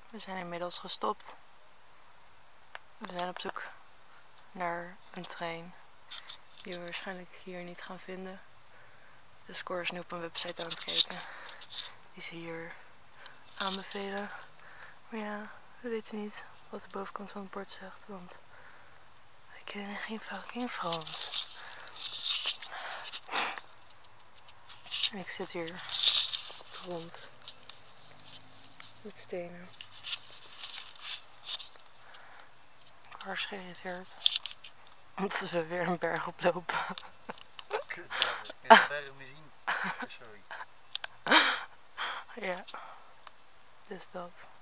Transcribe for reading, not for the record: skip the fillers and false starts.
We zijn inmiddels gestopt. We zijn op zoek naar een trein die we waarschijnlijk hier niet gaan vinden. De Score is nu op een website aan het kijken die ze hier aanbevelen. Maar ja, we weten niet wat de bovenkant van het bord zegt, want we kennen geen fucking Frans. En ik zit hier op de grond met stenen. Ik ben hard geïrriteerd omdat we weer een berg oplopen. Kut, ik kan de berg meer zien. Sorry. Ja, dus dat.